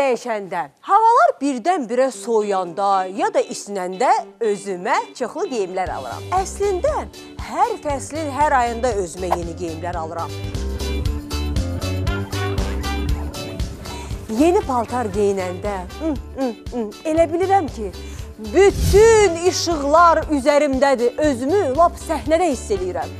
dəyişəndə, havalar birdən-birə soyuyanda ya da isinəndə özümə çoxlu geyimlər alıram. Əslində, hər fəslin hər ayında özümə yeni geyimlər alıram. Yeni paltar geyinəndə elə bilirəm ki, bütün işıqlar üzərimdədir, özümü lap səhnədə hiss edirəm.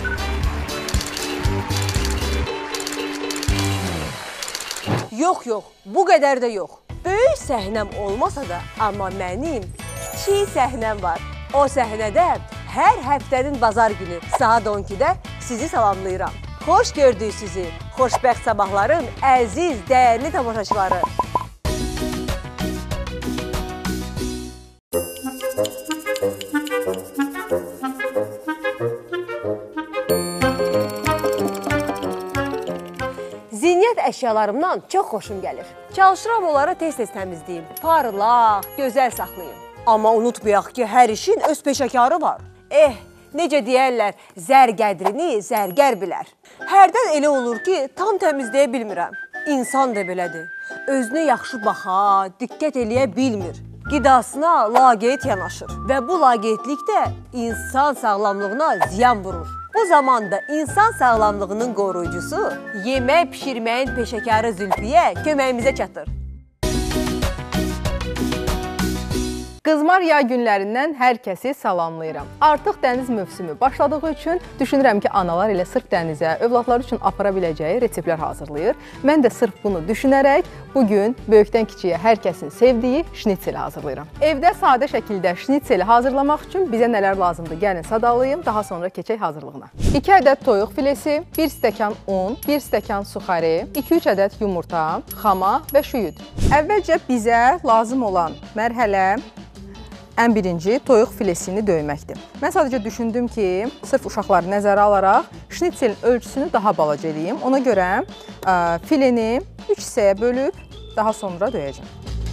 Yox, bu qədər də yox. Böyük səhnəm olmasa da, amma mənim kiçik səhnəm var. O səhnədə hər həftənin bazar günü saat 12-də sizi salamlayıram. Xoş gördük sizi, xoşbəxt sabahların əziz, dəyərli tamaşaçıları. Zinət əşyalarımdan çox xoşum gəlir. Çalışıram onları tez-tez təmizləyim, parlaq, gözəl saxlayım. Amma unutmayaq ki, hər işin öz peşəkarı var. Necə deyərlər, zər qədrini zərgər bilər. Hərdən elə olur ki, tam təmizləyə bilmirəm. İnsan da belədir. Özünə yaxşı baxa, diqqət eləyə bilmir. Qidasına laqeyd yanaşır və bu laqeydlik də insan sağlamlığına ziyan vurur. Bu zamanda insan sağlamlığının qoruyucusu yemək pişirməyin peşəkarı Zülfiyə köməyimizə çatır. Qızmar yay günlərindən hər kəsi salamlayıram. Artıq dəniz mövsümü başladığı üçün düşünürəm ki, analar elə sırf dənizə, övladları üçün apara biləcəyi reseptlər hazırlayır. Mən də sırf bunu düşünərək bugün böyükdən kiçiyə hər kəsin sevdiyi şnitseli hazırlayıram. Evdə sadə şəkildə şnitseli hazırlamaq üçün bizə nələr lazımdır? Gəlin sadalayım, daha sonra keçək hazırlığına. 2 ədəd toyuq filesi, 1 stəkan un, 1 stəkan suxari, 2-3 ədəd yumurta, xama və şüyüd. Əvvəlcə bizə lazım olan mərhələ ən birinci toyuq filesini döyməkdir. Mən sadəcə düşündüm ki, sırf uşaqları nəzərə alaraq şnitselin ölçüsünü daha balaca eləyim. Ona görə fileni 3 hissəyə bölüb daha sonra döyəcəm.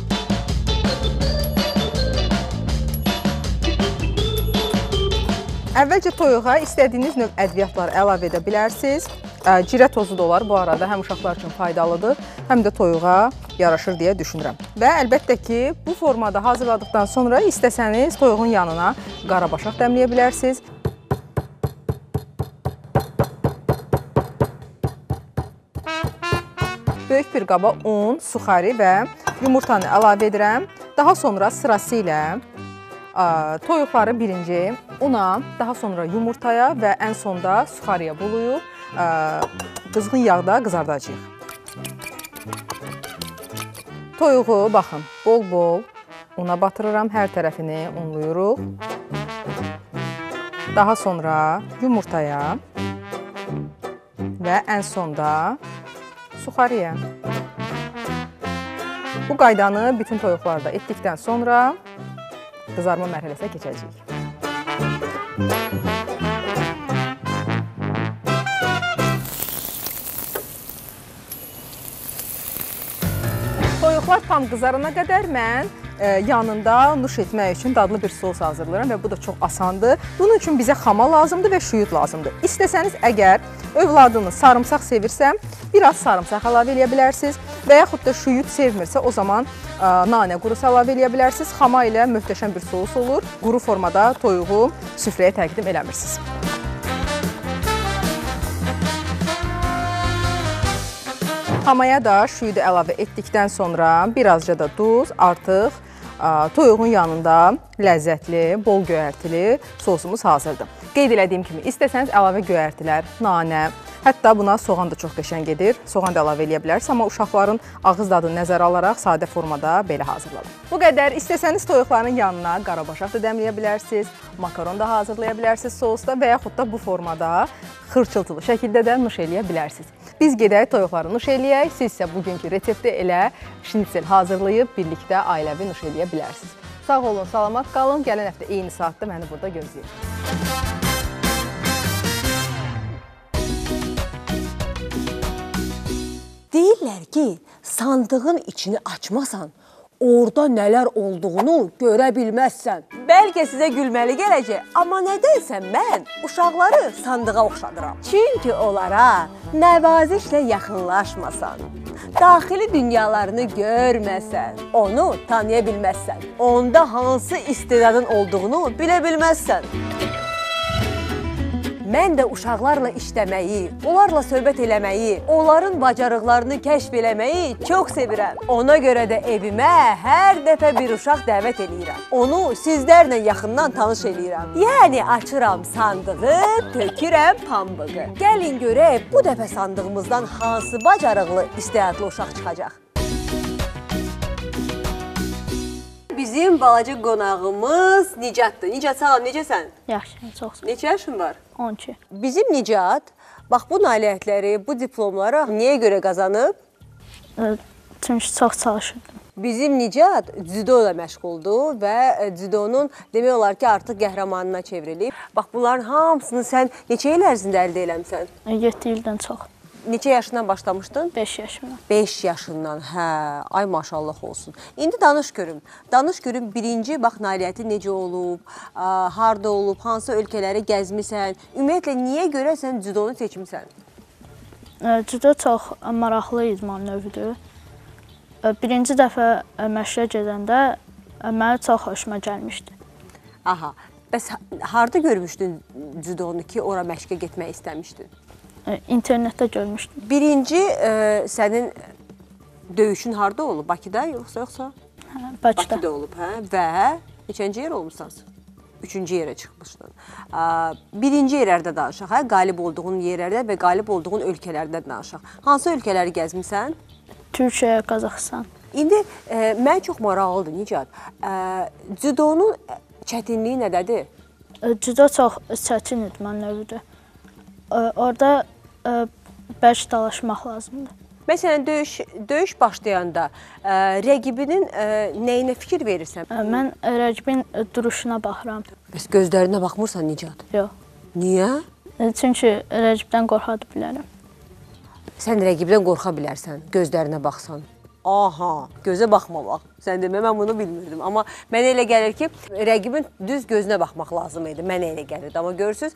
Əvvəlcə toyuğa istədiyiniz növ ədviyyatları əlavə edə bilərsiniz. Cirə tozu da olar bu arada, həm uşaqlar üçün faydalıdır, həm də toyuğa yaraşır deyə düşünürəm. Və əlbəttə ki, bu formada hazırladıqdan sonra istəsəniz toyuğun yanına qarabaşaq dəmləyə bilərsiniz. Böyük bir qaba un, suxari və yumurtanı əlavə edirəm. Daha sonra sırası ilə toyuqları birinci una, daha sonra yumurtaya və ən sonda suxariyə bulayıb qızğın yağda qızardacağıq. Toyuğu, baxın, bol-bol una batırıram, hər tərəfini unluyuruq. Daha sonra yumurtaya və ən sonda suxariyə. Bu qaydanı bütün toyuqlarda etdikdən sonra qızarma mərhələsinə keçəcəyik. Toyuqlar tam qızarana qədər mən yanında nuş etmək üçün dadlı bir sos hazırlayıram və bu da çox asandır. Bunun üçün bizə xama lazımdır və şüyüd lazımdır. İstəsəniz əgər övladınız sarımsaq sevirsə, biraz sarımsaq əlavə edə bilərsiniz və yaxud da şüyüd sevmirsə, o zaman nanə qurusu əlavə edə bilərsiniz. Xama ilə möhtəşəm bir sos olur. Quru formada toyuğu süfrəyə təqdim eləmirsiniz. Xamaya da şüyüdü əlavə etdikdən sonra birazca da duz, artıq toyuğun yanında ləzzətli, bol göyərtili sosumuz hazırdır. Qeyd elədiyim kimi, istəsəniz əlavə göyərtilər, nanə, hətta buna soğan da çox qəşəng gedir. Soğan da əlavə edə bilərsiniz, amma uşaqların ağız dadını nəzərə alaraq sadə formada belə hazırladım. Bu qədər. İstəsəniz toyuqların yanına qarabaşaq da dəmləyə bilərsiniz, makaron da hazırlaya bilərsiniz sosda və yaxud da bu formada xırçıltılı şəkildə də nuş eləyə bilərsiniz. Biz gedək toyuqları nuş eləyək, siz isə bugünkü resepti elə şnitsel hazırlayıb birlikdə ailəvi nuş eləyə bilərsiniz. Sağ olun, salamat qalın. Gələn həftə eyni saatda məni burada gözləyin. Deyirlər ki, sandığın içini açmasan, orada nələr olduğunu görə bilməzsən. Bəlkə sizə gülməli gələcək, amma nədənsə mən uşaqları sandığa oxşadıram. Çünki onlara nəvazişlə yaxınlaşmasan, daxili dünyalarını görməsən, onu tanıya bilməzsən, onda hansı istedadın olduğunu bilə bilməzsən. Mən də uşaqlarla işləməyi, onlarla söhbət eləməyi, onların bacarıqlarını kəşf eləməyi çox sevirəm. Ona görə də evimə hər dəfə bir uşaq dəvət eləyirəm. Onu sizlərlə yaxından tanış eləyirəm. Yəni açıram sandığı, tökürəm pambığı. Gəlin görək bu dəfə sandığımızdan hansı bacarıqlı, istedadlı uşaq çıxacaq. Bizim balaca qonağımız Nicatdır. Nicat, salam, necəsən? Yaxşı, çox. Neçə yaşın var? 12. Bizim Nicat, bax bu nailiyyətləri, bu diplomları niyə görə qazanıb? Çünki çox çalışırdım. Bizim Nicat cüdo ilə məşğuldur və cüdonun demək olar ki, artıq qəhrəmanına çevrilib. Bax bunların hamısını sən neçə il ərzində əldə eləmisən? 7 ildən çox. Neçə yaşından başlamışdın? 5 yaşımdan. 5 yaşından, hə, ay maşallah olsun. İndi danış görüm. Danış görüm birinci bax nailiyyəti necə olub, harda olub, hansı ölkələri gəzmisən, ümumiyyətlə niyə görə sən cüdonu seçmisən? Cüdo çox maraqlı idman növüdür. Birinci dəfə məşqə gedəndə mənə çox xoşuma gəlmişdi. Aha, bəs harda görmüşdün cüdonu ki, ora məşqə getmək istəmişdin? İnternetdə görmüşdüm. Birinci sənin döyüşün harda olub? Bakıda yoxsa? Bakıda. Bakıda olub, hə? Və neçənci yer olmuşsan? 3-cü yerə çıxmışdın. Birinci yerlərdə danışaq, hə? Qalib olduğun yerlərdə və qalib olduğun ölkələrdə danışaq. Hansı ölkələri gəzmisən? Türkiyə, Qazaxıstan. İndi mən çox maraqlıdır, Nicat. Cüdonun çətinliyi nədədir? Cüdo çox çətin idman növüdür. Orada bərk dalaşmaq lazımdır. Məsələn, döyüş başlayanda rəqibinin nəyinə fikir verirsən? Mən rəqibin duruşuna baxıram. Bəs gözlərinə baxmırsan, Nicat? Yox. Niyə? Çünki rəqibdən qorxa bilərəm. Sən rəqibdən qorxa bilərsən, gözlərinə baxsan. Aha, gözə baxmamaq. Sən demə, mən bunu bilmirdim. Amma mənə elə gəlir ki, rəqibin düz gözünə baxmaq lazım idi. Mənə elə gəlirdi. Amma görürsünüz,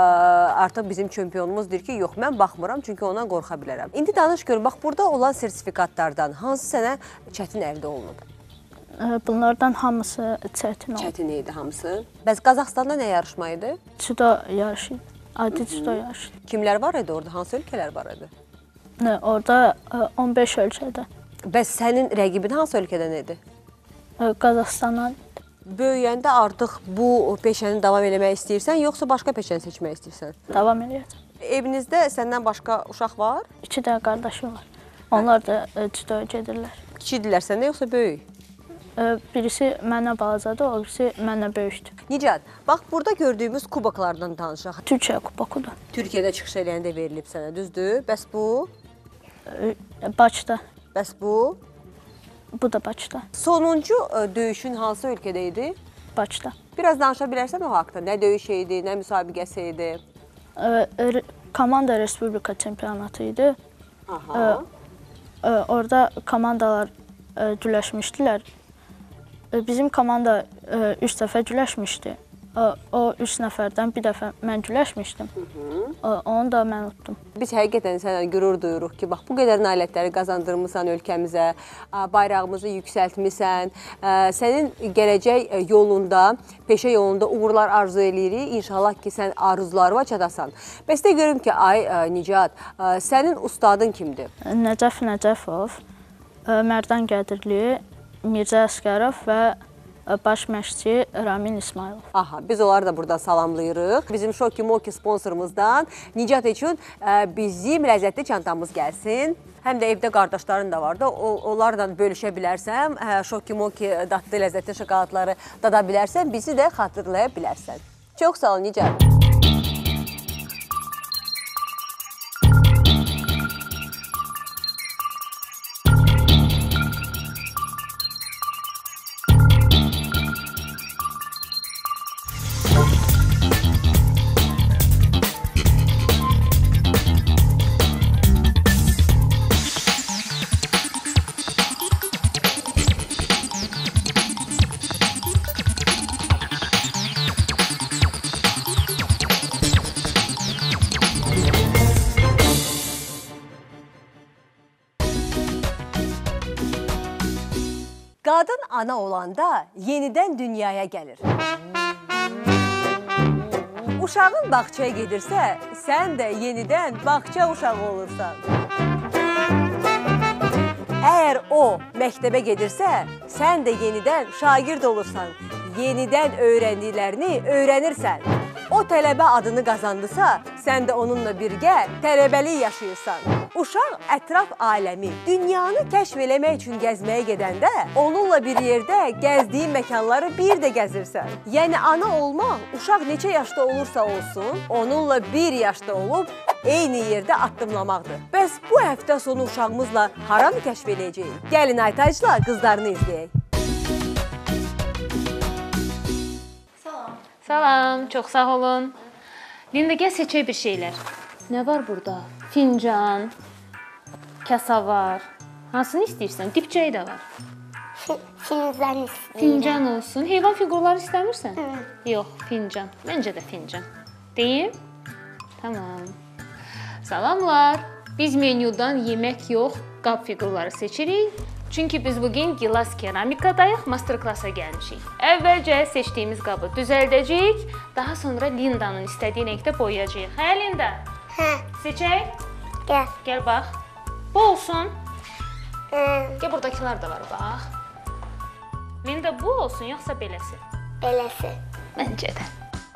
artıq bizim çempionumuz deyir ki, yox, mən baxmıram, çünki ondan qorxa bilərəm. İndi danış gör, bax, burada olan sertifikatlardan hansı sənə çətin əldə olunub? Bunlardan hamısı çətin oldu. Çətin idi hamısı. Bəs Qazaxstanda nə yarışma idi? Cüdo yarışı idi. Adi cüdo yarışı. Kimlər var idi orada? Hansı ölkələr var idi? Orada 15 ölkədə. Bəs sənin rəqibin hansı ölkədən idi? Qazaxıstandan. Böyüyəndə artıq bu peşəni davam eləmək istəyirsən, yoxsa başqa peşəni seçmək istəyirsən? Davam eləyəcəm. Evinizdə səndən başqa uşaq var? 2 də qardaşım var. Onlar da cüdoya gedirlər. Kiçidirlər səndən, yoxsa böyük? Birisi məndən balacadır, o birisi məndən böyükdür. Nicat, bax burada gördüyümüz kuboklardan danışaq. Türkiyə kubokudur. Türkiyədə çıxış eləyəndə verilib sənə, düzdür? Bəs bu? Bakıda. Bəs bu? Bu da Bakıda. Sonuncu döyüşün hansı ölkədə idi? Bakıda. Biraz danışa bilərsən o haqda? Nə döyüş idi, nə müsabiqəsi idi? Komanda Respublika çempionatı idi. Aha. Orada komandalar güləşmişdilər. Bizim komanda 3 dəfə güləşmişdi. O 3 nəfərdən bir dəfə mən güləşmişdim. Onu da mən utdum. Biz həqiqətən sənə qürur duyuruq ki, bax bu qədər nailiyyətləri qazandırmısan ölkəmizə, bayrağımızı yüksəltmisən. Sənin gələcək yolunda, peşə yolunda uğurlar arzu eləyirik. İnşallah ki, sən arzularına çatasan. Bəs də görüm ki, ay Nicat, sənin ustadın kimdir? Nəcəf Nəcəfov, Mərdan Qədirli, Mirzə Əsgərov və baş məşqçi Ramin İsmailov. Aha, biz onları da burada salamlayırıq. Bizim Şoki Moki sponsorumuzdan Nicat üçün bizim ləzzətli çantamız gəlsin. Həm də evdə qardaşların da var da, onlarla bölüşə bilərsəm, Şoki Moki dadlı ləzzətli şokoladları dada bilərsən, bizi də xatırlaya bilərsən. Çox sağ ol, Nicat. Qadın ana olanda yenidən dünyaya gəlir. Uşağın bağçaya gedirsə, sən də yenidən bağça uşağı olursan. Əgər o məktəbə gedirsə, sən də yenidən şagird olursan. Yenidən öyrəndiklərini öyrənirsən. O tələbə adını qazandısa, sən də onunla birgə tələbəlik yaşayırsan. Uşaq ətraf aləmi, dünyanı kəşf eləmək üçün gəzməyə gedəndə, onunla bir yerdə gəzdiyi məkanları bir də gəzirsən. Yəni, ana olmaq, uşaq neçə yaşda olursa olsun, onunla bir yaşda olub, eyni yerdə addımlamaqdır. Bəs bu həftə sonu uşağımızla haranı kəşf eləyəcəyik? Gəlin Aytacla qızlarını izləyək. Salam, çox sağ olun. Linda, gəl seçək bir şeylər. Nə var burada? Fincan, kasa var. Hansını istəyirsən? Dipçəyi də var. Fincan istəyirəm. Fincan olsun. Heyvan fiqurları istəmirsən? Yox, fincan. Məncə də fincan. Deyim? Tamam. Salamlar. Biz menyudan yemək yox, qab fiqurları seçirik. Çünki biz bugün gilas keramikadayıq, master-klassa gəlmişik. Əvvəlcə seçdiyimiz qabı düzəldəcəyik, daha sonra Linda'nın istədiyi renkdə boyayacağıq. Hə, Linda? Hə. Seçək? Gəl. Gəl, bax. Bu olsun. Gəl, buradakilar da var, bax. Linda, bu olsun, yoxsa beləsi? Beləsi. Məncə də.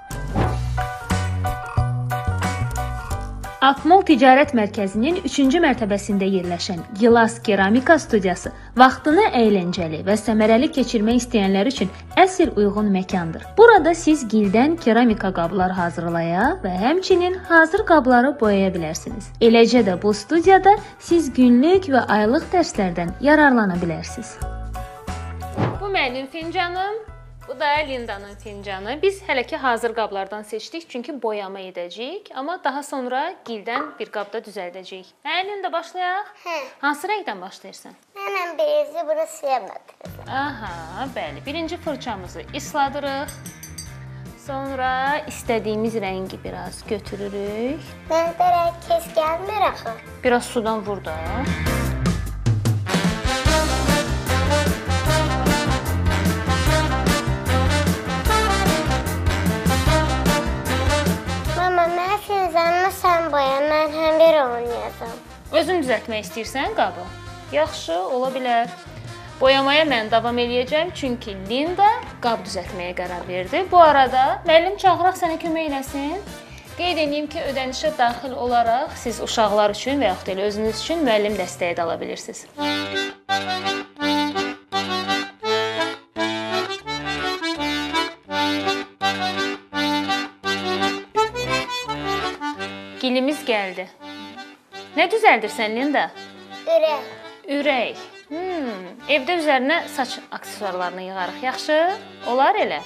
Akmol Ticarət Mərkəzinin 3-cü mərtəbəsində yerləşən Gilas Keramika studiyası vaxtını əyləncəli və səmərəli keçirmək istəyənlər üçün əsl uyğun məkandır. Burada siz gildən keramika qablar hazırlaya və həmçinin hazır qabları boyaya bilərsiniz. Eləcə də bu studiyada siz günlük və aylıq dərslərdən yararlana bilərsiniz. Bu mənim fincanım. Bu da Linda'nın fincanı. Biz hələ ki hazır qablardan seçdik, çünki boyama edəcəyik. Amma daha sonra gildən bir qabda düzəldəcəyik. Hə, Linda, başlayaq? Hə. Hansı rəngdən başlayırsan? Mən birinci bunu suya batırırım. Aha, bəli. Birinci fırçamızı isladırıq. Sonra istədiyimiz rəngi biraz götürürük. Məndə rəng kes gəlmir axı. Biraz sudan vur da. Sən boya, mən həm bir oynayacam. Özün düzəltmək istəyirsən qabı? Yaxşı, ola bilər. Boyamaya mən davam eləyəcəm, çünki Linda qab düzəltməyə qərar verdi. Bu arada müəllim çağıraq sənə kömək eləsin. Qeyd edeyim ki, ödənişə daxil olaraq siz uşaqlar üçün və yaxud elə özünüz üçün müəllim dəstəyi də ala bilirsiniz. Gilimiz gəldi. Nə düzəldirsən, Linda? Ürək. Ürək. Evdə üzərinə saç aksesuarlarını yığarıq. Yaxşı? Olar elə.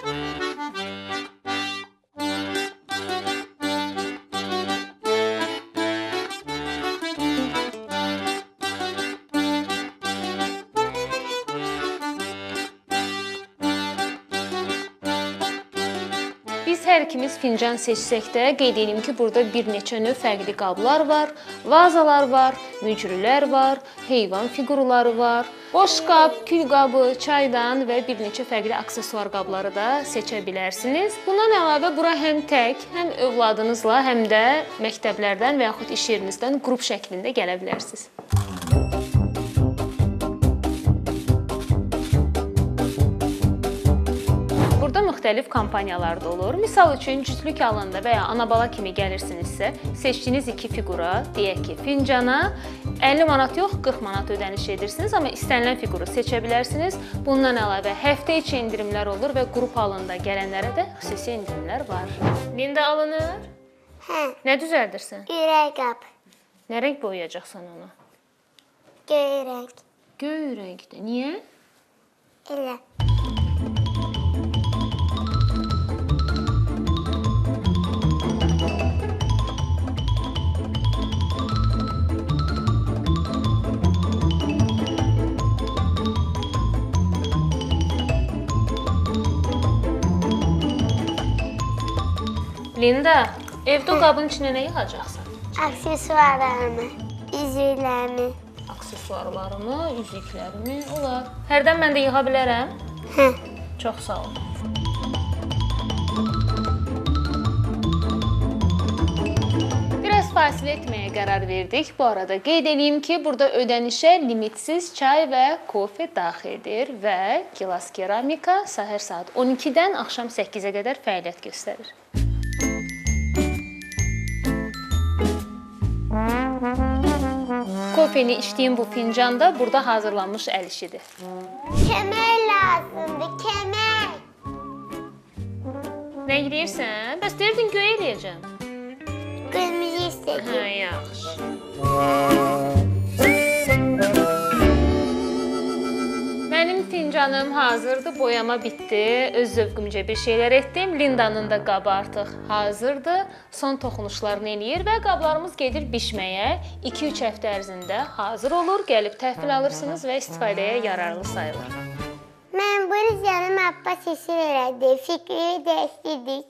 Hər ikimiz fincan seçsək də, qeyd edeyim ki, burada bir neçə növ fərqli qablar var, vazalar var, mücrülər var, heyvan fiqurları var, boş qab, kül qabı, çaydan və bir neçə fərqli aksesuar qabları da seçə bilərsiniz. Bundan əlavə bura həm tək, həm övladınızla, həm də məktəblərdən və yaxud iş yerinizdən qrup şəklində gələ bilərsiniz. Burada müxtəlif kampaniyalar da olur. Misal üçün, cütlük alında və ya ana-bala kimi gəlirsinizsə, seçdiyiniz iki fiqura, deyək ki, fincana 50 manat yox, 40 manat ödəniş edirsiniz, amma istənilən fiquru seçə bilərsiniz. Bundan əlavə həftə içi indirimlər olur və qrup halında gələnlərə də xüsusi indirimlər var. Linda, alınır? Hə. Nə düzəldirsən? Ürək qab. Nə rəng boyayacaqsan onu? Göy rəng. Göy rəngdə. Niyə? Elə. Linda, evdə o qabın içinə nə yığacaqsan? Aksesuarlarımı, üzüklərimi. aksesuarlarımı, üzüklərimi, olar. Hərdən mən də yığa bilərəm? Hə. Çox sağ ol. Biraz fasilə etməyə qərar verdik. Bu arada qeyd edeyim ki, burada ödənişə limitsiz çay və kofe daxildir və Gilas Keramika səhər saat 12-dən axşam 8-ə qədər fəaliyyət göstərir. Kofeni içdiyim bu fincanda burada hazırlanmış əl işidir. Kəmər lazımdır, kəmər. Nə eləyirsən? Bəs deyirdin göy eləyəcəm. Qırmızı istədim. Hə, yaxşı. Mənim fincanım hazırdır, boyama bitdi. Öz zövqümcə bir şeylər etdim. Lindanın da qabı artıq hazırdır. Son toxunuşlarını eləyir və qablarımız gedir bişməyə. 2-3 həftə ərzində hazır olur. Gəlib təhvil alırsınız və istifadəyə yararlı sayılır. Mən bu canım Abbas sesi verədi. Fikrimi dəyişdirdik.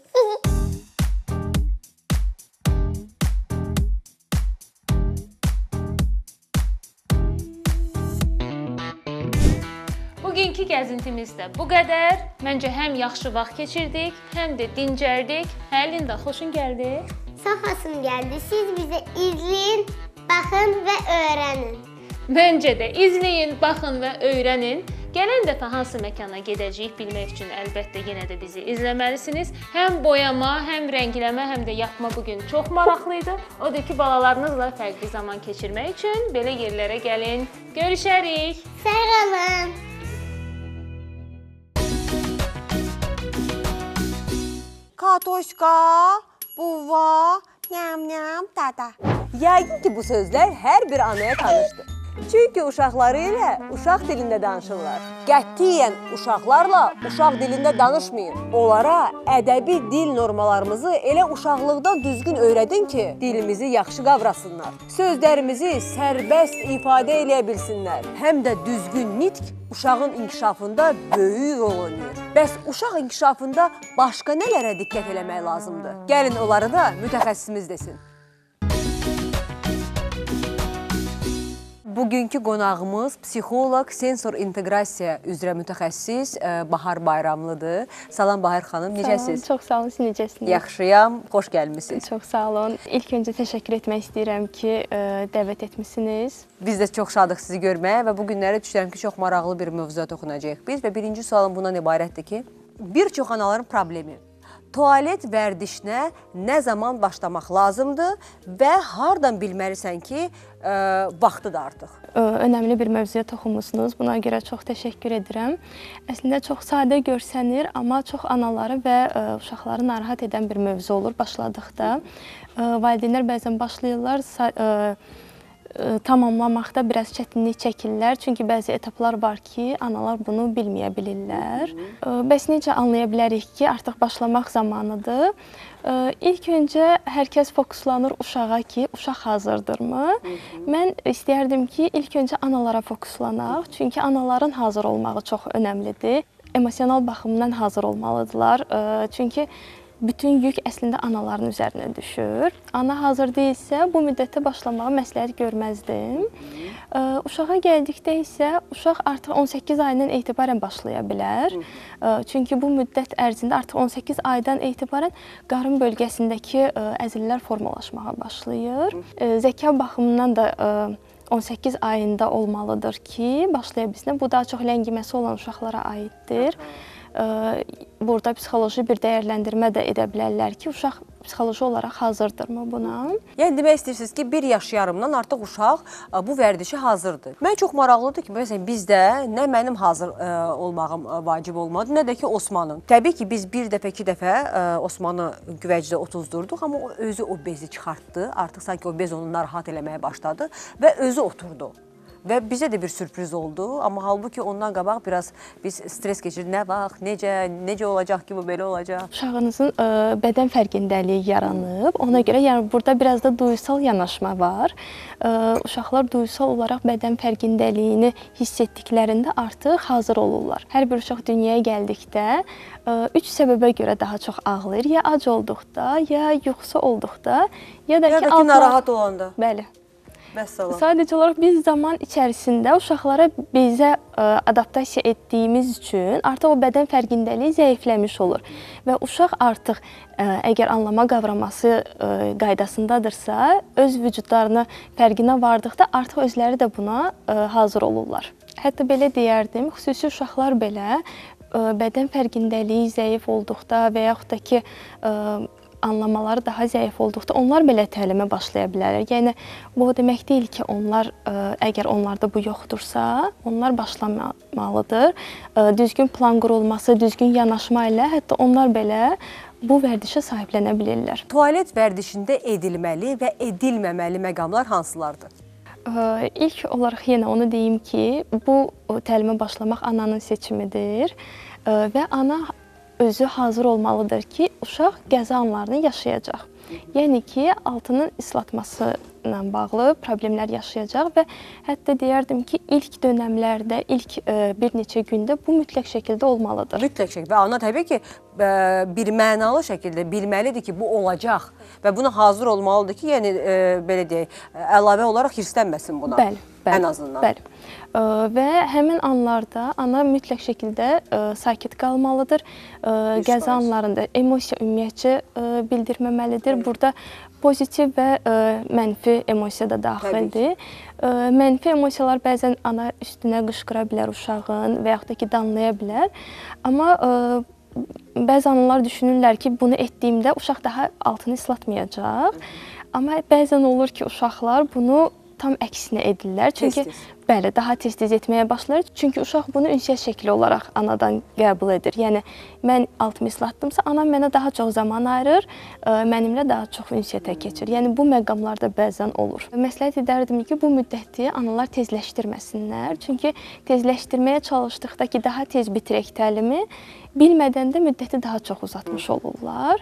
Bugünkü gəzintimiz də bu qədər. Məncə həm yaxşı vaxt keçirdik, həm də dincərdik. Hə, Linda, xoşun gəldi? Çox xoşum gəldi. Siz bizə izləyin, baxın və öyrənin. Məncə də izləyin, baxın və öyrənin. Gələn dəfə hansı məkana gedəcəyik bilmək üçün əlbəttə yenə də bizi izləməlisiniz. Həm boyama, həm rəngləmə, həm də yapma bugün çox maraqlıydı. Odur ki, balalarınızla fərqli zaman keçirmək üçün belə yerlərə gəlin. Görüşərik. Sağ olun. Katoşka, buva, nyam-nyam, tata. Yəqin ki, bu sözlər hər bir anaya tanışdır. Çünki uşaqları ilə uşaq dilində danışırlar. Qətiyyən uşaqlarla uşaq dilində danışmayın. Onlara ədəbi dil normalarımızı elə uşaqlıqdan düzgün öyrədin ki, dilimizi yaxşı qavrasınlar. Sözlərimizi sərbəst ifadə eləyə bilsinlər. Həm də düzgün nitq uşağın inkişafında böyük rol oynayır. Bəs uşaq inkişafında başqa nələrə diqqət eləmək lazımdır? Gəlin onları da mütəxəssisimiz desin. Bugünkü qonağımız psixoloq, sensor inteqrasiya üzrə mütəxəssis Bahar Bayramlıdır. Salam Bahar xanım, necəsiz? Çox sağ olun, siz necəsiniz? Yaxşıyam, xoş gəlmisiniz. Çox sağ olun. İlk öncə təşəkkür etmək istəyirəm ki, dəvət etmisiniz. Biz də çox şadıq sizi görməyə və bu günləri düşünürəm ki, çox maraqlı bir mövzuya toxunacağıq biz və birinci sualım bundan ibarətdir ki, bir çox anaların problemi tualet vərdişinə nə zaman başlamaq lazımdır və hardan bilməlisən ki, vaxtıdır artıq? Önəmli bir mövzuya toxunmusunuz. Buna görə çox təşəkkür edirəm. Əslində çox sadə görsənir, amma çox anaları və uşaqları narahat edən bir mövzu olur başladıqda. Valideynlər bəzən başlayırlar tamamlamaqda biraz çətinlik çəkirlər. Çünki bəzi etaplar var ki, analar bunu bilməyə bilirlər. Bəs necə anlaya bilərik ki, artıq başlamaq zamanıdır? İlk öncə hər kəs fokuslanır uşağa ki, uşaq hazırdırmı? Mən istəyərdim ki, ilk öncə analara fokuslanaq. Çünki anaların hazır olmağı çox önəmlidir. Emosional baxımdan hazır olmalıdırlar. Çünki bütün yük əslində anaların üzərinə düşür. Ana hazır deyilsə, bu müddətdə başlamağı məsləhət görməzdim. Uşağa gəldikdə isə, uşaq artıq 18 ayından etibarən başlaya bilər. Çünki bu müddət ərzində artıq 18 aydan etibarən qarın bölgəsindəki əzillər formalaşmağa başlayır. Zəka baxımından da 18 ayında olmalıdır ki, başlaya bilsin. Bu daha çox ləngiməsi olan uşaqlara aiddir. Burada psixoloji bir dəyərləndirmə də edə bilərlər ki, uşaq psixoloji olaraq hazırdırmı buna? Yəni demək istəyirsiniz ki, 1 yaş yarımdan artıq uşaq bu vərdişə hazırdır. Mən çox maraqlıdır ki, məsələn bizdə nə mənim hazır olmağım vacib olmadı, nə də ki Osmanın. Təbii ki, biz bir dəfə, 2 dəfə Osmanı güvəcdə otuzdurduq, amma o özü o bezi çıxartdı. Artıq sanki o bez onu narahat eləməyə başladı və özü oturdu. Və bizə də bir sürpriz oldu, amma halbuki ondan qabaq biraz biz stres keçirdik. Nə vaxt, necə olacaq ki, bu belə olacaq? Uşağınızın bədən fərqindəliyi yaranıb. Ona görə yəni burada biraz da duysal yanaşma var. Uşaqlar duysal olaraq bədən fərqindəliyini hiss etdiklərində artıq hazır olurlar. Hər bir uşaq dünyaya gəldikdə 3 səbəbə görə daha çox ağlayır. Ya ac olduqda, ya yuxusu olduqda, ya da ki narahat olanda. Bəli. Vəssalam. Sadəcə olaraq biz zaman içərisində uşaqlara bizə adaptasiya etdiyimiz üçün artıq o bədən fərqindəliyi zəifləmiş olur və uşaq artıq əgər anlama qavraması qaydasındadırsa, öz vücudlarına fərqinə vardıqda artıq özləri də buna hazır olurlar. Hətta belə deyərdim, xüsusi uşaqlar belə bədən fərqindəliyi zəif olduqda və yaxud da ki, anlamaları daha zəif olduqda onlar belə təlimə başlaya bilərlər. Yəni, bu demək deyil ki, onlar, əgər onlarda bu yoxdursa, onlar başlamalıdır. Düzgün plan qurulması, düzgün yanaşma ilə hətta onlar belə bu vərdişə sahiblənə bilirlər. Tualet vərdişində edilməli və edilməməli məqamlar hansılardır? İlk olaraq yenə onu deyim ki, bu təlimə başlamaq ananın seçimidir və ana özü hazır olmalıdır ki, uşaq qəza anlarını yaşayacaq. Yəni ki, altının islatması ilə bağlı problemlər yaşayacaq və hətta deyərdim ki, ilk dönəmlərdə, ilk bir neçə gündə bu mütləq şəkildə olmalıdır. Mütləq şəkildə və ana təbii ki, bir mənalı şəkildə bilməlidir ki, bu olacaq və buna hazır olmalıdır ki, yəni belə deyək, əlavə olaraq hirslənməsin buna. Bəli, bəli. Ən azından. Bəli. Və həmin anlarda ana mütləq şəkildə sakit qalmalıdır. Qəza anlarında emosiya ümumiyyətcə bildirməməlidir. Burada pozitiv və mənfi emosiya da daxildir. Mənfi emosiyalar bəzən ana üstünə qışqıra bilər uşağın və yaxud da ki, danlaya bilər. Amma bəzi analar düşünürlər ki, bunu etdiyimdə uşaq daha altını islatmayacaq. Amma bəzən olur ki, uşaqlar bunu tam əksinə edirlər. Çünki bəli, daha tez-tez etməyə başlayır. Çünki uşaq bunu ünsiyyət şəkli olaraq anadan qəbul edir. Yəni mən altımı islatdımsa, anam mənə daha çox zaman ayırır, mənimlə daha çox ünsiyyətə keçir. Yəni bu məqamlarda bəzən olur. Məsləhət edərdim ki, bu müddəti analar tezləşdirməsinlər. Çünki tezləşdirməyə çalışdıqda ki, daha tez bitirək təlimi, bilmədən də müddəti daha çox uzatmış olurlar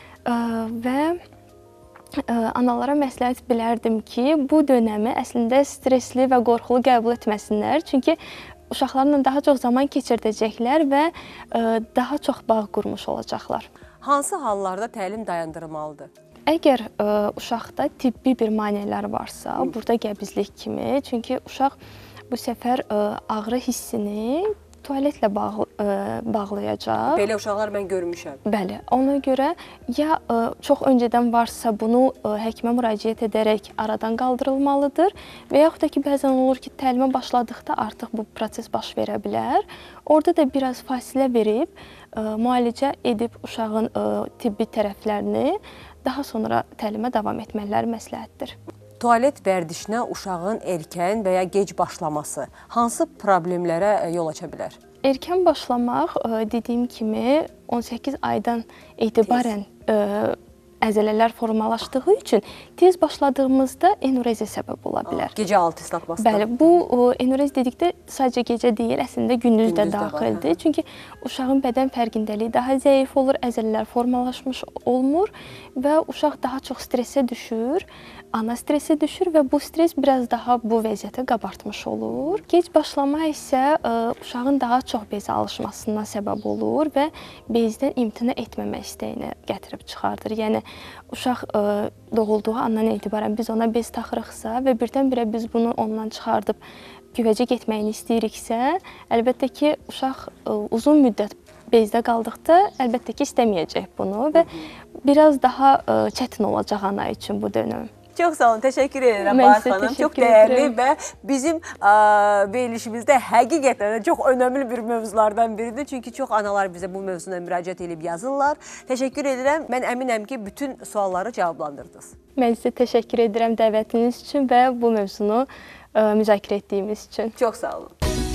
və analara məsləhət bilərdim ki, bu dönəmi əslində stresli və qorxulu qəbul etməsinlər. Çünki uşaqlarla daha çox zaman keçirdəcəklər və daha çox bağ qurmuş olacaqlar. Hansı hallarda təlim dayandırılmalıdır? Əgər uşaqda tibbi bir maneələr varsa, burada qəbizlik kimi, çünki uşaq bu səfər ağrı hissini tualetlə bağlayacaq. Belə uşaqlar mən görmüşəm. Bəli, ona görə ya çox öncədən varsa bunu həkimə müraciət edərək aradan qaldırılmalıdır və yaxud da ki, bəzən olur ki, təlimə başladıqda artıq bu proses baş verə bilər. Orada da biraz fasilə verib, müalicə edib uşağın tibbi tərəflərini daha sonra təlimə davam etmələri məsləhətdir. Tualet vərdişinə uşağın erkən və ya gec başlaması hansı problemlərə yol aça bilər? Erkən başlamaq, dediyim kimi, 18 aydan etibarən əzələlər formalaşdığı üçün tez başladığımızda enureziya səbəb ola bilər. Gecə altı islatması. Bəli, bu enureziya dedikdə sadəcə gecə deyil, əslində gündüz də daxildir. Çünki uşağın bədən fərqindəliyi daha zəif olur, əzələlər formalaşmış olmur və uşaq daha çox stresə düşür. Ana stresə düşür və bu stres biraz daha bu vəziyyətə qabartmış olur. Gec başlama isə uşağın daha çox bezə alışmasına səbəb olur və bezdən imtina etməmə istəyini gətirib çıxardır. Yəni, uşaq doğulduğu andan etibarən biz ona bez taxırıqsa və birdən-birə biz bunu ondan çıxardıb güvəcə getməyini istəyiriksə, əlbəttə ki, uşaq uzun müddət bezdə qaldıqda əlbəttə ki, istəməyəcək bunu və biraz daha çətin olacaq ana üçün bu dönəm. Çox sağ olun, təşəkkür edirəm Bahar xanım. Çox dəyərli və bizim verilişimizdə həqiqətən çox önəmli bir mövzulardan biridir. Çünki çox analar bizə bu mövzuna müraciət edib yazırlar. Təşəkkür edirəm. Mən əminəm ki, bütün sualları cavablandırdınız. Mən sizə təşəkkür edirəm dəvətiniz üçün və bu mövzunu müzakirə etdiyimiz üçün. Çox sağ olun.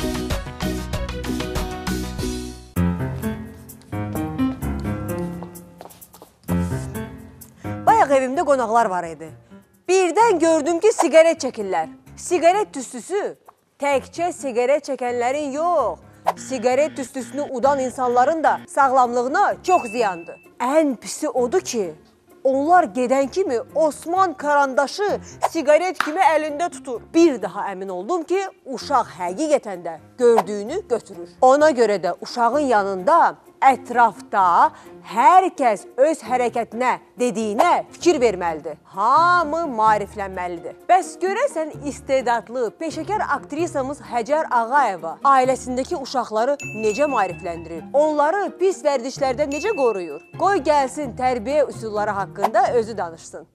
Bayaq evimdə qonaqlar var idi. Birdən gördüm ki, siqaret çəkirlər. Siqaret tüstüsü təkcə siqaret çəkənlərin yox, siqaret tüstüsünü udan insanların da sağlamlığına çox ziyandır. Ən pisi odur ki, onlar gedən kimi Osman karandaşı siqaret kimi əlində tutur. Bir daha əmin oldum ki, uşaq həqiqətən də gördüyünü götürür. Ona görə də uşağın yanında Ətrafda hər kəs öz hərəkətinə, dediyinə fikir verməlidir. Hamı maariflənməlidir. Bəs görəsən istedadlı, peşəkar aktrisamız Həcər Ağayeva ailəsindəki uşaqları necə maarifləndirir? Onları pis vərdişlərdən necə qoruyur? Qoy gəlsin tərbiyə üsulları haqqında özü danışsın.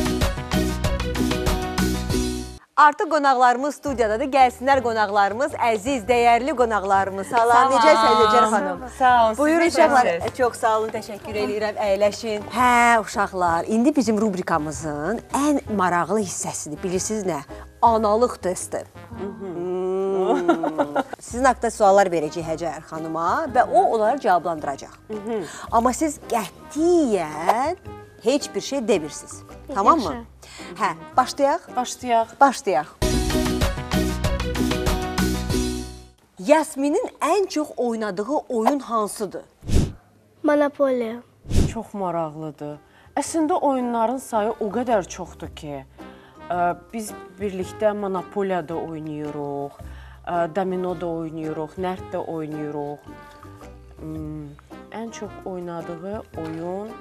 Artıq qonaqlarımız studiyadadır. Gəlsinlər qonaqlarımız, əziz, dəyərli qonaqlarımız. Salam, necəsiniz Həcər xanım? Sağ olun. Buyurun uşaqlar. Çox sağ olun, təşəkkür edirəm. Əyləşin. Hə, uşaqlar, indi bizim rubrikamızın ən maraqlı hissəsidir. Bilirsiniz nə? Analıq testi. Sizin haqqda suallar verəcək Həcər xanıma və o onları cavablandıracaq. Amma siz qətiyyən heç bir şey demirsiniz. Tamam mı? Hə, başlayaq? Başlayaq. Yasminin ən çox oynadığı oyun hansıdır? Monopoliya. Çox maraqlıdır. Əslində oyunların sayı o qədər çoxdur ki, biz birlikdə Monopoliyada oynayırıq, Dominoda oynayırıq, Nərd də oynayırıq. Ən çox oynadığı oyun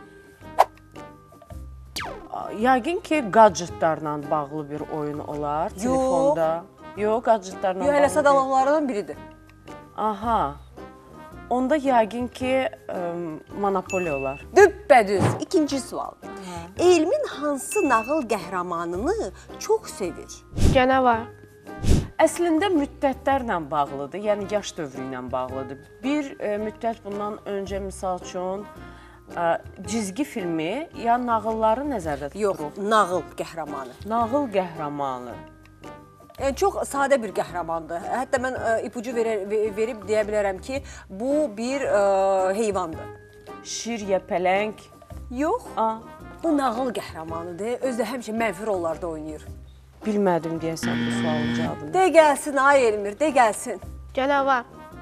yəqin ki, gadjetlərlə bağlı bir oyun olar telefonda. Yox, gadjetlərlə bağlı. Yox, hələ sadalıqlarından biridir. Aha. Onda yəqin ki, Monopoliya olar. Düppədüz. İkinci sual. Elmin hansı nağıl qəhrəmanını çox sevir? Canavar. Əslində müddətlərlə bağlıdır, yəni yaş dövrü ilə bağlıdır. Bir müddət bundan öncə, misal üçün, cizgi filmi ya nağılları nəzərdə tuturuq? Yox, nağıl qəhrəmanı. Nağıl qəhrəmanı. Yəni, çox sadə bir qəhrəmandır. Hətta mən ipucu verib deyə bilərəm ki, bu bir heyvandır. Şir ya pələng? Yox, bu nağıl qəhrəmanıdır. Özü də həmişə mənfi rollarda oynayır. Bilmədim deyəsən bu sualın cavabını. De gəlsin, ay Elmir, de gəlsin. Canavar.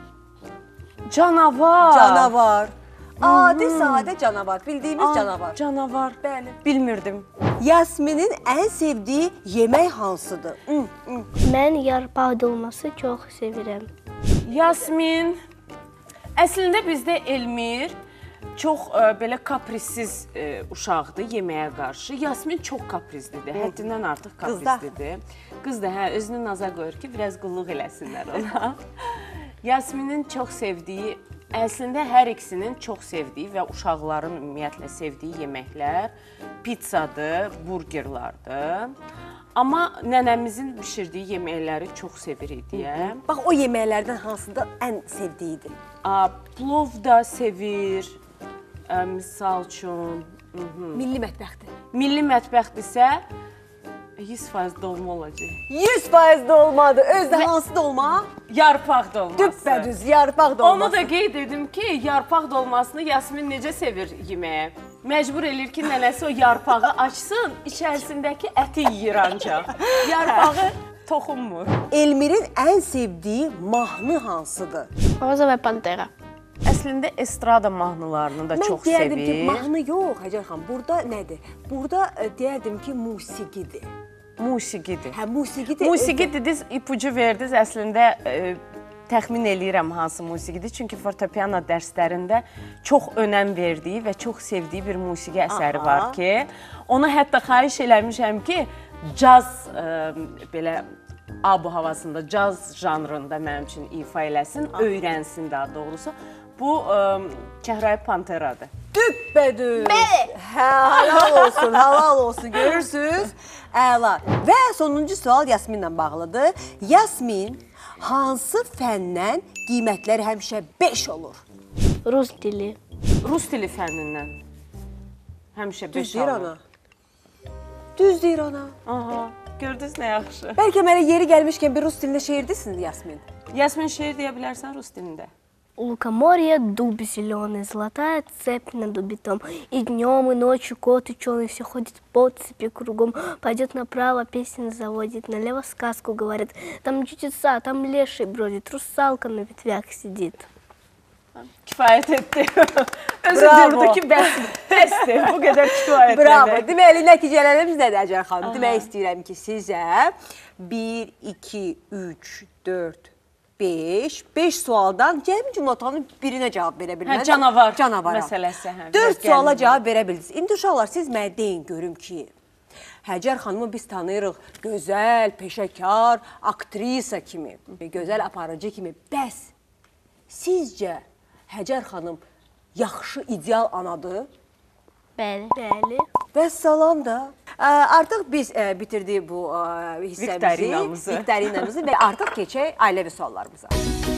Canavar. Canavar. Adi sadə canavar, bildiyimiz canavar. Canavar. Bəli. Bilmirdim. Yasminin ən sevdiyi yemək hansıdır? Mən yarpaq dolması çox sevirəm. Yasmin. Əslində bizdə Elmir çox belə kaprissiz uşaqdır yeməyə qarşı. Yasmin çox kaprizlidir, həddindən artıq kaprizlidir. Qız da hə, özünü naza qoyur ki, biraz qulluq eləsinlər ona. Yasminin çox sevdiyi, əslində hər ikisinin çox sevdiyi və uşaqların ümumiyyətlə sevdiyi yeməklər pizzadır, burgerlardır. Amma nənəmizin bişirdiyi yeməkləri çox sevirik deyə. Bax, o yeməklərdən hansıda ən sevdiyidir? Plov da sevir, misal üçün. Milli mətbəxdir. Milli mətbəxdirsə 100% dolma olacaq. 100% dolmadır. Özdə hansı dolma? Yarpaq dolması. Düppədüz, yarpaq dolması. Onu da qeyd edim ki, yarpaq dolmasını Yasmin necə sevir yeməyə? Məcbur edir ki, nənəsi o yarpağı açsın, içərisindəki əti yiyir ancaq. Yarpağı toxunmur. Elmirin ən sevdiyi mahnı hansıdır? Roza və Pantera. Əslində estrada mahnılarını da çox sevir. Mən deyərdim ki, mahnı yox, Həcər xan. Burada nədir? Burada deyərdim ki, musiqidir. Musiqidir. Hə, musiqidir. Musiqi dediniz, ipucu verdiniz. Əslində təxmin eləyirəm hansı musiqidir. Çünki fortepiano dərslərində çox önəm verdiyi və çox sevdiyi bir musiqi əsəri var ki, ona hətta xahiş eləmişəm ki, caz belə ab-u havasında, caz janrında mənim üçün ifa eləsin, öyrənsin daha doğrusu. Bu Çəhrayı Panteradır. Düppədüz. Bəli. Hə, halal olsun, görürsünüz. Əla. Və sonuncu sual Yasminlə bağlıdır. Yasmin hansı fəndən qiymətləri həmişə 5 olur? Rus dili. Rus dili fənnindən həmişə 5 alır. Düz deyir ana. Düz deyir ana. Aha, gördünüz nə yaxşı. Bəlkə mənə yeri gəlmişkən bir rus dilində şeir desin Yasmin. Yasmin şeir deyə bilərsən rus dilində. У лукоморья дуб зеленый, золотая цепь на дубе том. И днем, и ночью кот ученый все ходит по цепи кругом. Пойдет направо, песен заводит, налево сказку говорит. Там чудеса, там леший бродит, русалка на ветвях сидит. Kifayət etdi. Özü durdu ki, bəsdir, bu qədər kifayət etdi. Bravo. Deməli, nəticələrimiz nədir Həcər xanım? Demək istəyirəm ki, sizə 1, 2, 3, 4, 5 sualdan cəmi cümlətanın birinə cavab verə bilməz. Canavar Canavara. məsələsi. 4 suala cavab verə bildiniz. İndi uşaqlar, siz mənə deyin görüm ki, Həcər xanımı biz tanıyırıq gözəl, peşəkar, aktrisa kimi, gözəl aparıcı kimi. Bəs, sizcə Həcər xanım yaxşı, ideal anadır? Bəli. Bəli. Bəs salam da. Artıq biz bitirdik bu hissəmizi, viktorinamızı və artıq keçək ailəvi suallarımıza.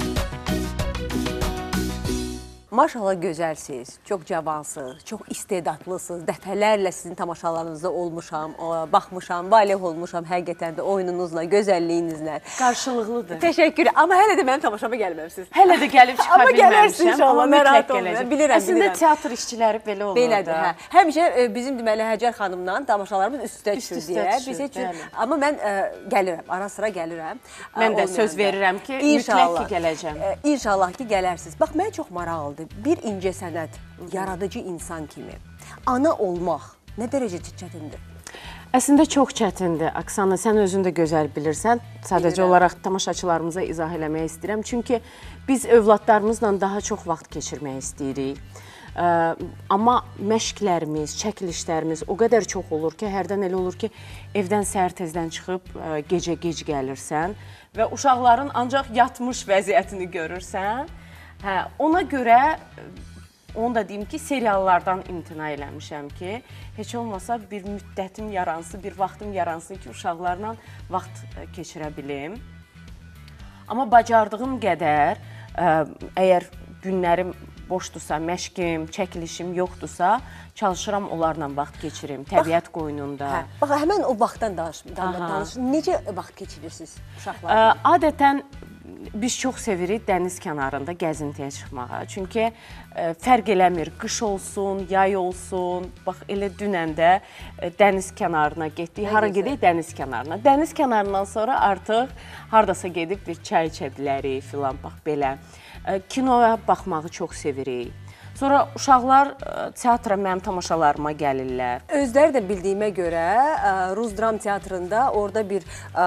Maşallah gözəlsiniz, çox cavansınız, çox istedadlısınız. Dəfələrlə sizin tamaşalarınızda olmuşam, baxmışam, valeh olmuşam həqiqətən də oyununuzla, gözəlliyinizlə. Qarşılıqlıdır. Təşəkkür. Amma hələ də mənim tamaşama gəlməmişsiniz. Hələ də gəlib çıxa Amma gələrsin bilməmişəm, inşallah, amma mütləq narahat olmayın. gələcəm. Bilirəm, Əslində bilirəm. teatr işçiləri belə olur. Belədir, hə. Həmişə bizim deməli Həcər xanımla tamaşalarımız üst-üstə düşür deyə. Biz heç amma mən gəlirəm, ara sıra gəlirəm. Mən də söz verirəm ki, mütləq ki gələcəm. İnşallah ki gələrsiniz. Bax, mənə çox maraqlıdır. Bir incəsənət, yaradıcı insan kimi ana olmaq nə dərəcə çətindir? Əslində çox çətindir. Aksana, sən özün də gözəl bilirsən. Sadəcə olaraq tamaşaçılarımıza izah eləmək istəyirəm. Çünki biz övladlarımızla daha çox vaxt keçirmək istəyirik. Amma məşqlərimiz, çəkilişlərimiz o qədər çox olur ki, hərdən elə olur ki, evdən səhər tezdən çıxıb gecə gec gəlirsən və uşaqların ancaq yatmış vəziyyətini görürsən. Ona görə onu da deyim ki, seriallardan imtina eləmişəm ki, heç olmasa bir müddətim yaransın, bir vaxtım yaransın ki, uşaqlarla vaxt keçirə bilim. Amma bacardığım qədər, əgər günlərim boşdursa, məşqim, çəkilişim yoxdursa, çalışıram onlarla vaxt keçirim, təbiət qoynunda. Bax, həmən o vaxtdan danışın. Necə vaxt keçirirsiniz uşaqlarla? Adətən biz çox sevirik dəniz kənarında gəzintiyə çıxmağa. Çünki fərq eləmir, qış olsun, yay olsun. Bax, elə dünən də dəniz kənarına getdik. Hara gedək? Dəniz kənarına. Dəniz kənarından sonra artıq hardasa gedib bir çay içə bilərik filan, bax belə. Kinoya baxmağı çox sevirik. Sonra uşaqlar teatra mənim tamaşalarıma gəlirlər. Özləri də bildiyimə görə Rus Dram Teatrında orada bir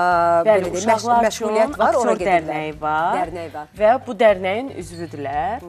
məşğuliyyət var, ora aktyor dərnəyi var və bu dərnəyin üzvüdürlər.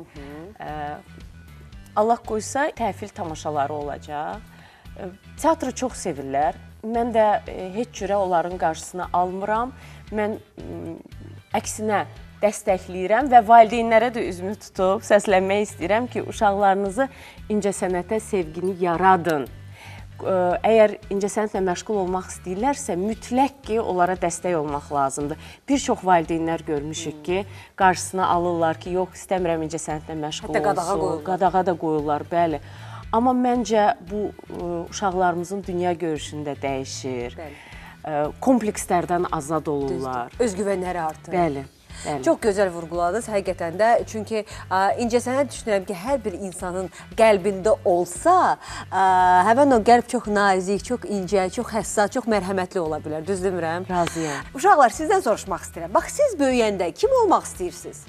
Allah qoysa təhvil tamaşaları olacaq. Teatrı çox sevirlər. Mən də heç cürə onların qarşısını almıram. Mən əksinə dəstəkləyirəm və valideynlərə də üzümü tutub səslənmək istəyirəm ki, uşaqlarınızı incəsənətə sevgini yaradın. Əgər incəsənətlə məşğul olmaq istəyirlərsə, mütləq ki, onlara dəstək olmaq lazımdır. Bir çox valideynlər görmüşük ki, qarşısına alırlar ki, yox, istəmirəm incəsənətlə məşğul olsun. Qadağa da qoyurlar, bəli. Amma məncə bu uşaqlarımızın dünya görüşünü də dəyişir. Komplekslərdən azad olurlar. Özgüvənləri artır. Bəli. Çox gözəl vurguladınız həqiqətən də. Çünki incəsənət düşünürəm ki, hər bir insanın qəlbində olsa, həmən o qəlb çox nazik, çox incə, çox həssas, çox mərhəmətli ola bilər. Düz demirəm? Razıyam. Uşaqlar, sizdən soruşmaq istəyirəm. Bax, siz böyüyəndə kim olmaq istəyirsiniz?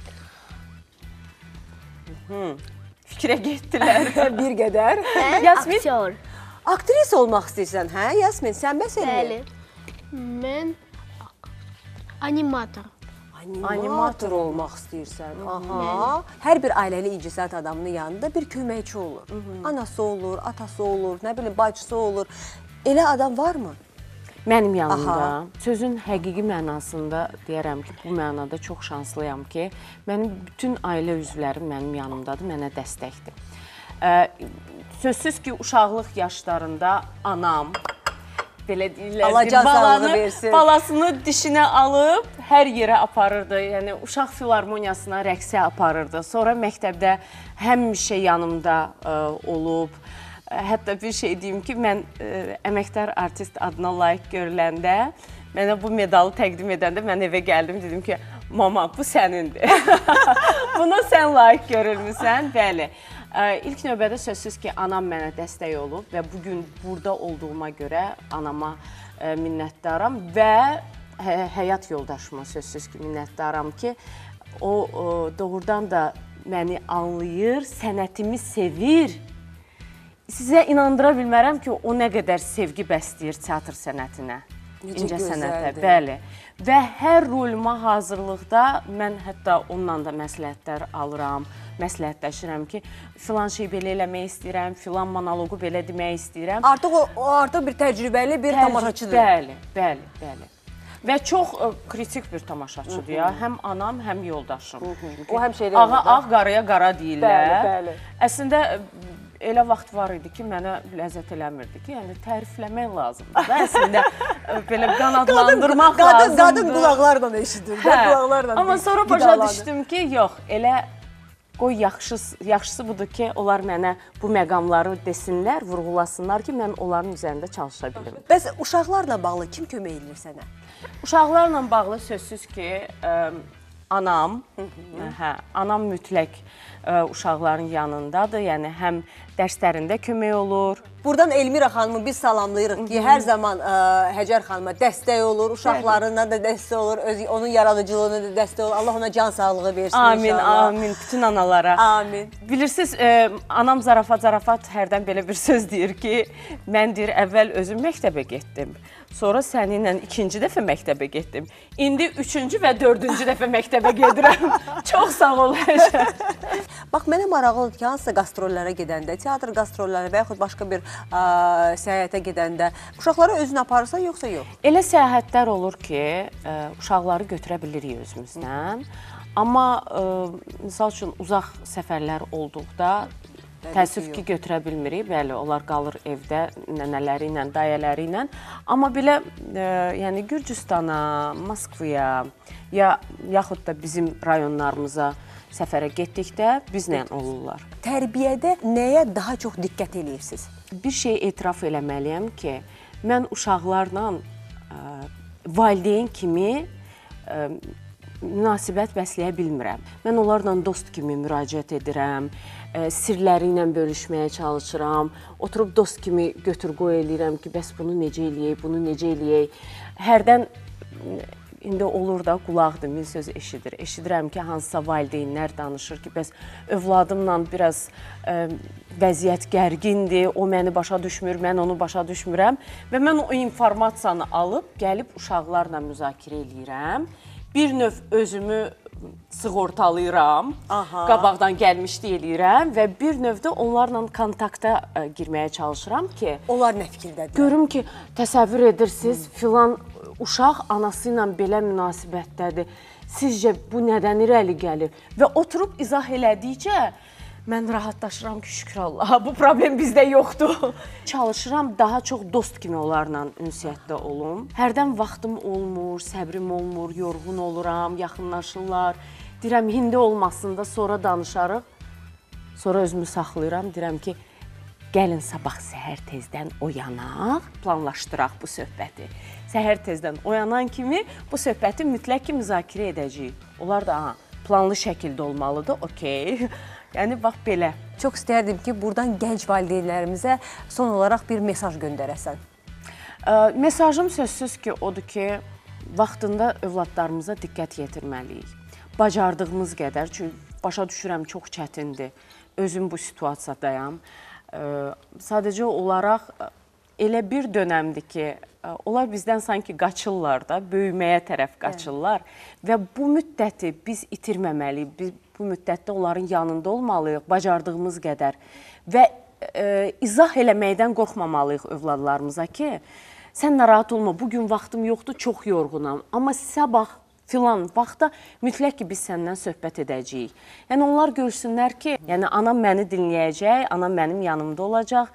Fikrə getdilər. Bir qədər. Aktyor. Aktrisa olmaq istəyirsən, hə? Yasmin, sən məsələn? Bəli. Mən animator. Animator olmaq istəyirsən. Aha. Hər bir ailəli incəsənət adamının yanında bir köməkçi olur. Anası olur, atası olur, nə bilim, bacısı olur. Elə adam varmı? Mənim yanımda, sözün həqiqi mənasında deyərəm ki, bu mənada çox şanslıyam ki, mənim bütün ailə üzvlərim mənim yanımdadır, mənə dəstəkdir. Sözsüz ki, uşaqlıq yaşlarında anam, belə deyirlər, balasını dişinə alıb hər yerə aparırdı. Yəni, uşaq filarmoniyasına rəqsə aparırdı. Sonra məktəbdə həmişə yanımda olub. Hətta bir şey deyim ki, mən əməkdar artist adına layiq görüləndə, mənə bu medalı təqdim edəndə mən evə gəldim, dedim ki, mama, bu sənindir. Buna sən layiq görülmüsən, bəli. İlk növbədə sözsüz ki, anam mənə dəstək olub və bugün burada olduğuma görə anama minnətdaram və həyat yoldaşıma sözsüz ki, minnətdaram ki, o doğrudan da məni anlayır, sənətimi sevir. Sizə inandıra bilmərəm ki, o nə qədər sevgi bəsləyir teatr sənətinə, incə sənətə, bəli. Və hər roluma hazırlıqda mən hətta ondan da məsləhətlər alıram, məsləhətləşirəm ki, filan şey belə eləmək istəyirəm, filan monoloqu belə demək istəyirəm. Artıq bir təcrübəli bir tamaşaçıdır. Bəli. Və çox kritik bir tamaşaçıdır ya. Həm anam, həm yoldaşım. O həmişə elə Ağ qaraya qara deyirlər. Bəli. Əslində elə vaxt var idi ki, mənə ləzzət eləmirdi ki, yəni tərifləmək lazımdır da, əslində belə qanadlandırmaq lazımdır. Qadın qulaqlarla eşidir, qulaqlarla. Amma sonra başa düşdüm ki, yox, elə qoy yaxşısı budur ki, onlar mənə bu məqamları desinlər, vurğulasınlar ki, mən onların üzərində çalışa bilim. Bəs uşaqlarla bağlı kim kömək edir sənə? Uşaqlarla bağlı sözsüz ki, anam mütləq uşaqların yanındadır, yəni həm dərslərində kömək olur. Buradan Elmira xanımı biz salamlayırıq ki, hər zaman Həcər xanıma dəstək olur, uşaqlarına da dəstək olur, onun yaradıcılığına da dəstək olur. Allah ona can sağlığı versin inşallah. Amin, bütün analara. Amin. Bilirsiniz, anam zarafat hərdən belə bir söz deyir ki, mən deyir, əvvəl özüm məktəbə getdim, sonra səninlə ikinci dəfə məktəbə getdim. İndi üçüncü və dördüncü dəfə məktəbə gedirəm. Çox sağ ol, Həcər. Bax, mənə maraqlıdır ki, hansısa qastrollara gedəndə, teatr qastrolları və yaxud başqa bir səyahətə gedəndə uşaqları özünə aparırsan, yoxsa yox? Elə səyahətlər olur ki, uşaqları götürə bilirik özümüzdən. Amma, misal üçün, uzaq səfərlər olduqda təəssüf ki, götürə bilmirik. Bəli, onlar qalır evdə nənələri ilə, dayələri ilə. Amma belə, yəni, Gürcüstana, Moskvaya, yaxud da bizim rayonlarımıza səfərə getdikdə bizlə olurlar. Tərbiyədə nəyə daha çox diqqət edirsiniz? Bir şey etiraf eləməliyəm ki, mən uşaqlarla valideyn kimi münasibət bəsləyə bilmirəm. Mən onlarla dost kimi müraciət edirəm, sirləri ilə bölüşməyə çalışıram, oturub dost kimi götür-qoy eləyirəm ki, bəs bunu necə eləyək, bunu necə eləyək. Hərdən İndi olur da, qulaq min söz eşidir. Eşidirəm ki, hansısa valideynlər danışır ki, bəs övladımla biraz vəziyyət gərgindir, o məni başa düşmür, mən onu başa düşmürəm. Və mən o informasiyanı alıb, gəlib uşaqlarla müzakirə eləyirəm. Bir növ özümü sığortalayıram, qabaqdan gəlmişdi eləyirəm və bir növdə onlarla kontakta girməyə çalışıram ki, onlar nə fikirdədir? Görüm ki, təsəvvür edirsiniz, filan uşaq anası ilə belə münasibətdədir. Sizcə bu nədən irəli gəlir? Və oturub izah elədikcə mən rahatlaşıram ki, şükür Allaha, bu problem bizdə yoxdur. Çalışıram daha çox dost kimi onlarla ünsiyyətdə olum. Hərdən vaxtım olmur, səbrim olmur, yorğun oluram, yaxınlaşırlar. Deyirəm, hindi olmasın da sonra danışarıq. Sonra özümü saxlayıram, deyirəm ki, gəlin sabah səhər tezdən oyanaq, planlaşdıraq bu söhbəti. Səhər tezdən oyanan kimi bu söhbəti mütləq ki, müzakirə edəcəyik. Onlar da planlı şəkildə olmalıdır, okey. Yəni, bax, belə. Çox istərdim ki, buradan gənc valideynlərimizə son olaraq bir mesaj göndərəsən. Mesajım sözsüz ki, odur ki, vaxtında övladlarımıza diqqət yetirməliyik. Bacardığımız qədər, çünki başa düşürəm, çox çətindir. Özüm bu situasiyadayam. Sadəcə olaraq elə bir dönəmdir ki, onlar bizdən sanki qaçırlar da, böyüməyə tərəf qaçırlar və bu müddəti biz itirməməliyik, biz bu müddətdə onların yanında olmalıyıq, bacardığımız qədər və izah eləməkdən qorxmamalıyıq övladlarımıza ki, sən narahat olma, bugün vaxtım yoxdur, çox yorğunam, amma sabah filan vaxtda mütləq ki, biz səndən söhbət edəcəyik. Yəni, onlar görsünlər ki, yəni, anam məni dinləyəcək, anam mənim yanımda olacaq.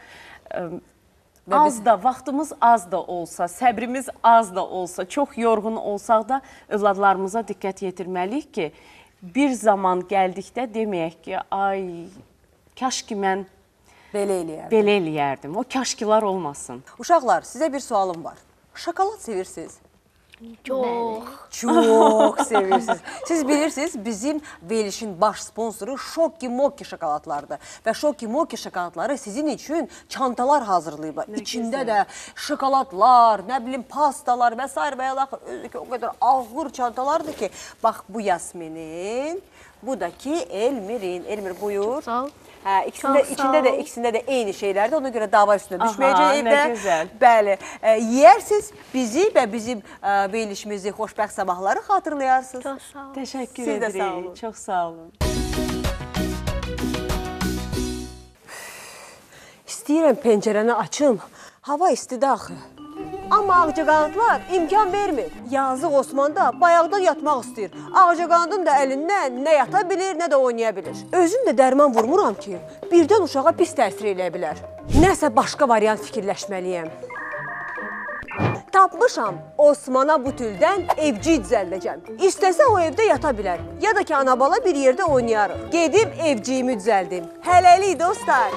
Az da, vaxtımız az da olsa, səbrimiz az da olsa, çox yorğun olsaq da övladlarımıza diqqət yetirməliyik ki, bir zaman gəldikdə deməyək ki, ay, kaş ki mən belə eləyərdim. O kaşkilər olmasın. Uşaqlar, sizə bir sualım var. Şokolad sevirsiniz? Çox. Çox sevirsiniz. Siz bilirsiniz, bizim verilişin baş sponsoru Şoki Moki şokoladlardır. Və Şoki Moki şokoladları sizin üçün çantalar hazırlayıblar. İçində də şokoladlar, nə bilim, pastalar və s. və yaxud o qədər ağır çantalardır ki, bax, bu Yasminin, Bu da ki Elmir'in. Elmir buyur. Sağ ol. Hə, ikisində də eyni şeylərdir. Ona görə dava üstünə düşməyəcək evdə. Nə gözəl. Bəli. Yeyərsiniz bizi və bizim verilişimizi, xoşbəxt sabahları xatırlayarsınız. Çok sağ ol. Təşəkkür Siz də sağ edirik. olun. Çox sağ olun. İstəyirəm pəncərəni açım. Hava istidir axı. Amma ağcaqanadlar imkan vermir. Yazıq Osman da bayaqdan yatmaq istəyir. Ağcaqanadın da əlindən nə yata bilir, nə də oynaya bilir. Özüm də dərman vurmuram ki, birdən uşağa pis təsir eləyə bilər. Nəsə başqa variant fikirləşməliyəm. Tapmışam, Osmana bu tüldən evci düzəldəcəm. İstəsə o evdə yata bilər. Ya da ki, ana-bala bir yerdə oynayarıq. Gedim evciyimi düzəldim. Hələlik dostlar.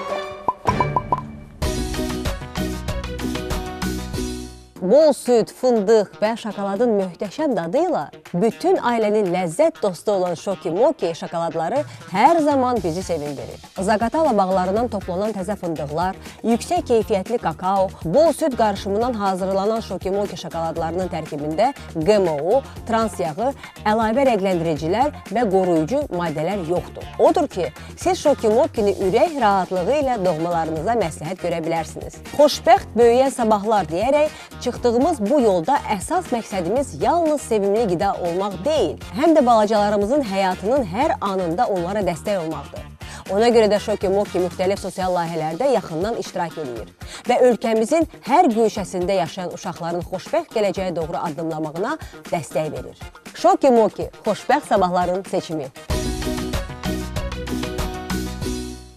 Bol süd, fındıq və şokoladın möhtəşəm dadıyla bütün ailənin ləzzət dostu olan Şoki Moki şokoladları hər zaman bizi sevindirir. Zaqatala bağlarından toplanan təzə fındıqlar, yüksək keyfiyyətli kakao, bol süd qarışımından hazırlanan Şoki Moki şokoladlarının tərkibində GMO, trans yağı, əlavə rəngləndiricilər və qoruyucu maddələr yoxdur. Odur ki, siz Şoki Mokini ürək rahatlığı ilə doğmalarınıza məsləhət görə bilərsiniz. Xoşbəxt böyüyən sabahlar deyərək çıxdığımız bu yolda əsas məqsədimiz yalnız sevimli qida olmaq deyil, həm də balacalarımızın həyatının hər anında onlara dəstək olmaqdır. Ona görə də Şoki Moki müxtəlif sosial layihələrdə yaxından iştirak edir və ölkəmizin hər güşəsində yaşayan uşaqların xoşbəxt gələcəyə doğru addımlamağına dəstək verir. Şoki Moki, xoşbəxt sabahların seçimi.